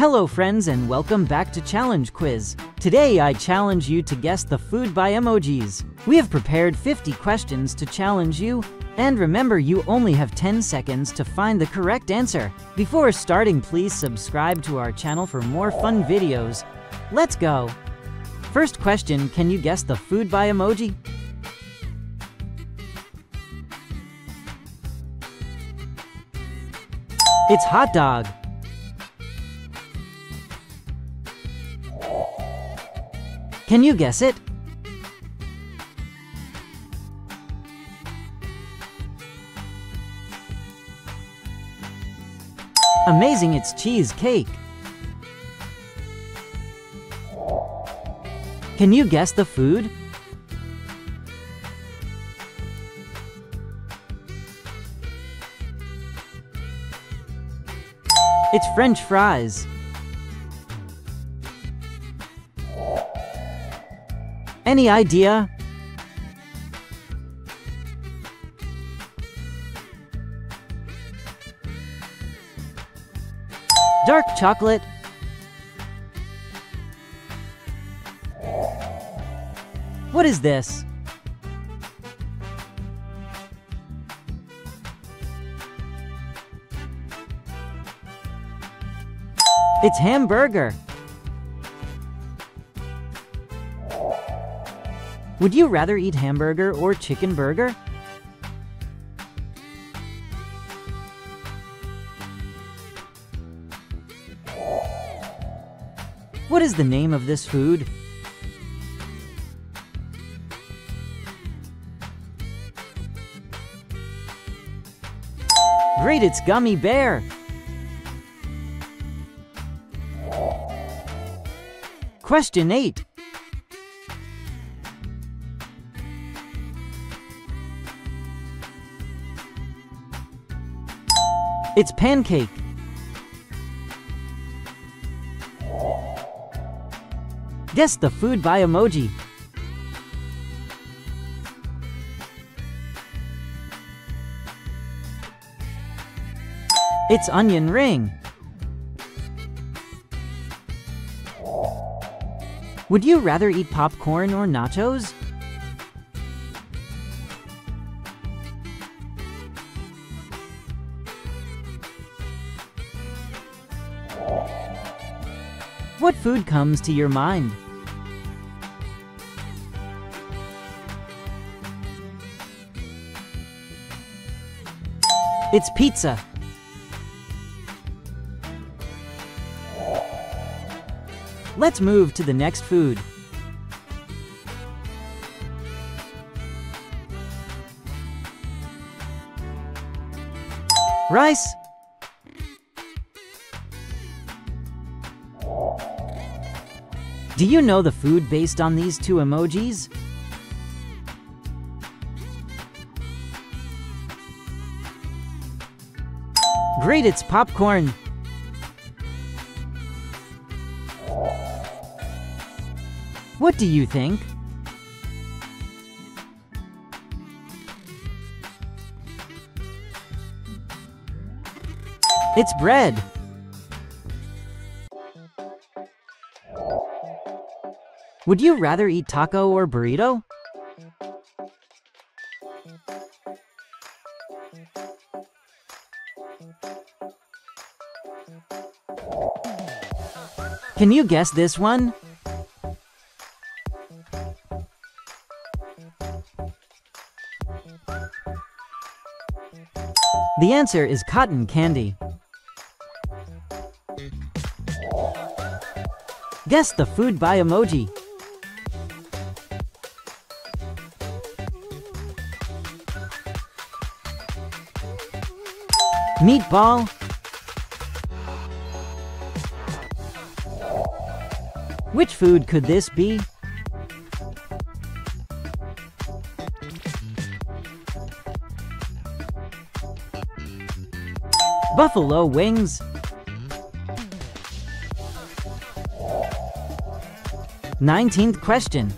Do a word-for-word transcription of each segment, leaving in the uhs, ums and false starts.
Hello friends and welcome back to Challenge Quiz. Today I challenge you to guess the food by emojis. We have prepared fifty questions to challenge you, and remember you only have ten seconds to find the correct answer. Before starting, please subscribe to our channel for more fun videos. Let's go! First question, can you guess the food by emoji? It's hot dog. Can you guess it? Amazing, it's cheesecake. Can you guess the food? It's French fries. Any idea? Dark chocolate. What is this? It's hamburger. Would you rather eat hamburger or chicken burger? What is the name of this food? Great, it's gummy bear. Question eight. It's pancake. Guess the food by emoji. It's onion ring. Would you rather eat popcorn or nachos? What food comes to your mind? It's pizza. Let's move to the next food. Rice. Do you know the food based on these two emojis? Great, it's popcorn. What do you think? It's bread. Would you rather eat taco or burrito? Can you guess this one? The answer is cotton candy. Guess the food by emoji. Meatball. Which food could this be? Buffalo wings. nineteenth question.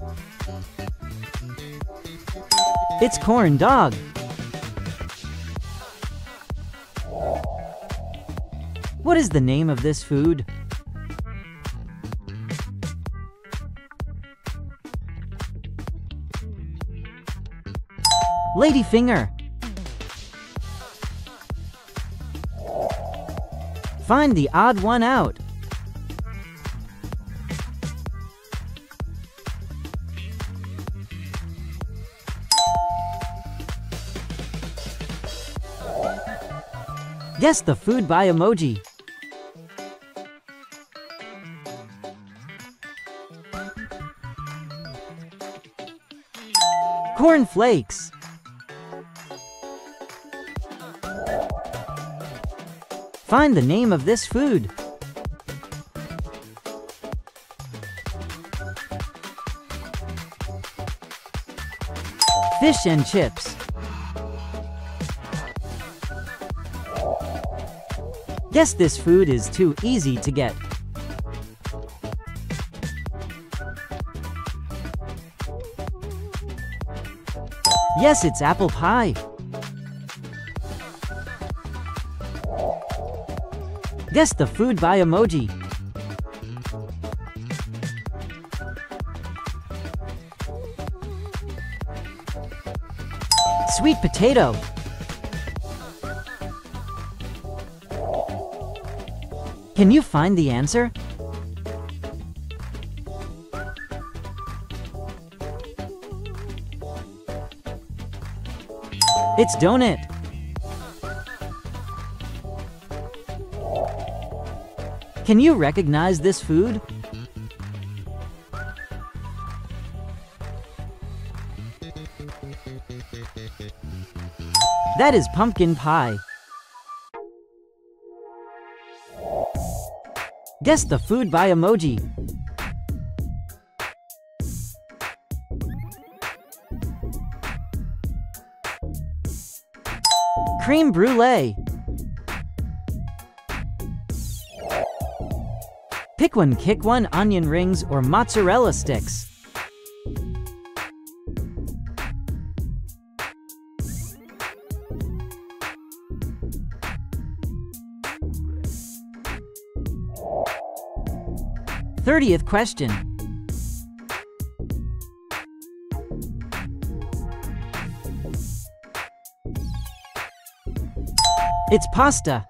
It's corn dog. What is the name of this food? Ladyfinger. Find the odd one out. Guess the food by emoji. Corn flakes. Find the name of this food. Fish and chips. Guess this food is too easy to get. Yes, it's apple pie. Guess the food by emoji. Sweet potato. Can you find the answer? It's donut. Can you recognize this food? That is pumpkin pie. Guess the food by emoji. Creme brulee. Pick one, kick one, onion rings or mozzarella sticks. thirtieth question. It's pasta.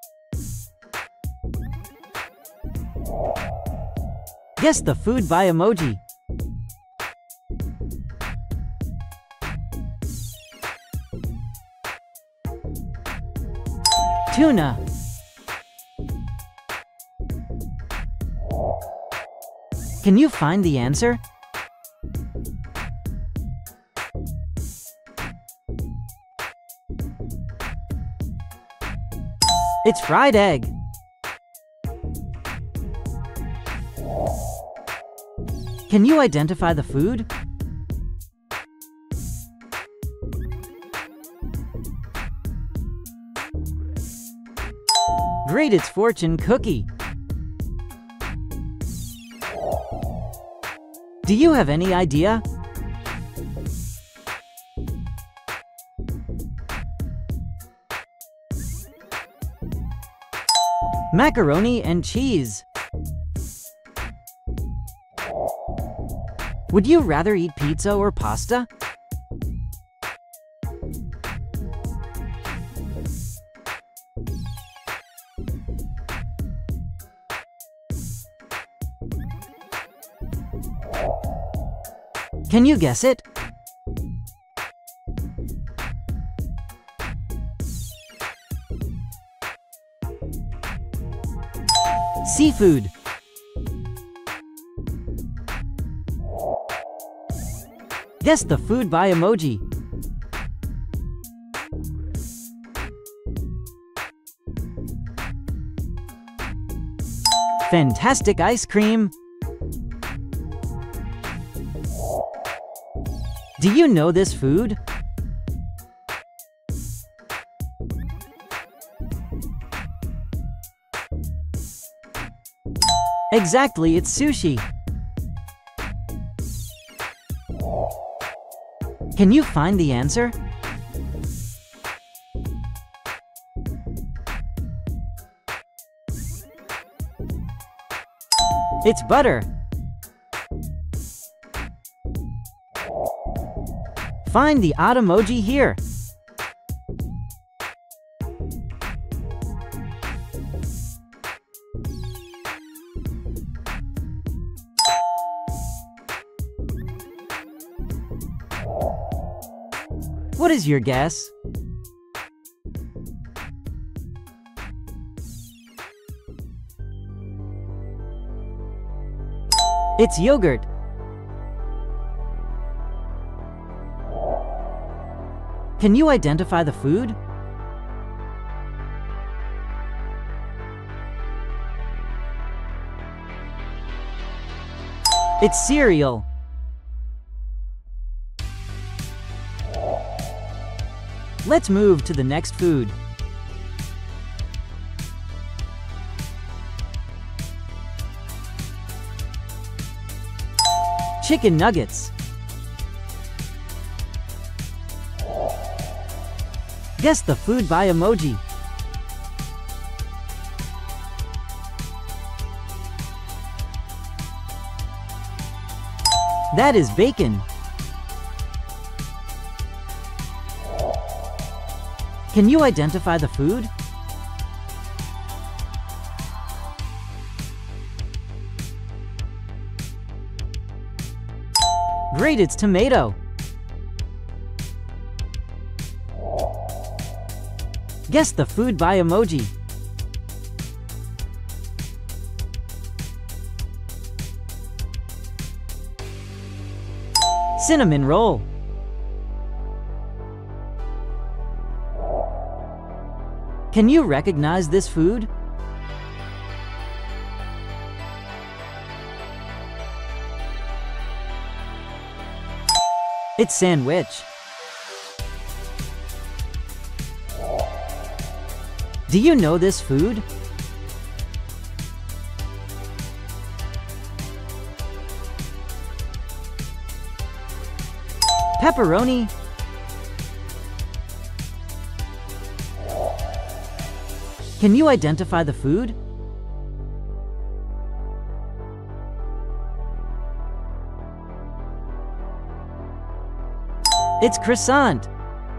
Guess the food by emoji. Tuna. Can you find the answer? It's fried egg. Can you identify the food? Great, it's fortune cookie. Do you have any idea? Macaroni and cheese. Would you rather eat pizza or pasta? Can you guess it? Seafood. Guess the food by emoji. Fantastic ice cream. Do you know this food? Exactly, it's sushi. Can you find the answer? It's butter. Find the odd emoji here. What is your guess? It's yogurt. Can you identify the food? It's cereal. Let's move to the next food. Chicken nuggets. Guess the food by emoji. That is bacon. Can you identify the food? Great, it's tomato. Guess the food by emoji. Cinnamon roll. Can you recognize this food? It's sandwich. Do you know this food? Pepperoni. Can you identify the food? It's croissant.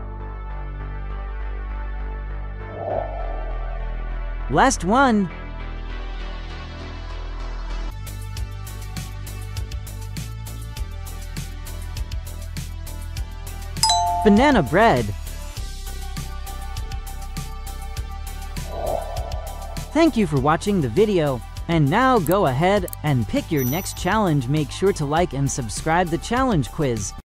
Last one. Banana bread. Thank you for watching the video, and now go ahead and pick your next challenge. Make sure to like and subscribe the challenge quiz.